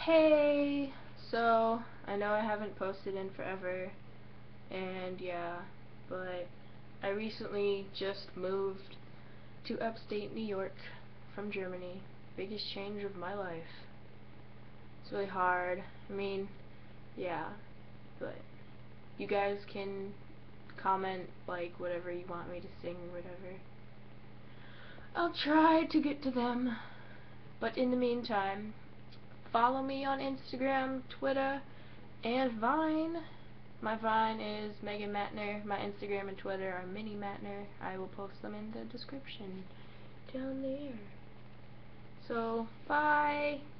Hey, so I know I haven't posted in forever, and yeah, but I recently just moved to upstate New York from Germany. Biggest change of my life. It's really hard. I mean, yeah, but you guys can comment like whatever you want me to sing or whatever. I'll try to get to them, but in the meantime, follow me on Instagram, Twitter, and Vine. My Vine is Megan Mattner. My Instagram and Twitter are Mini Mattner. I will post them in the description down there. So, bye!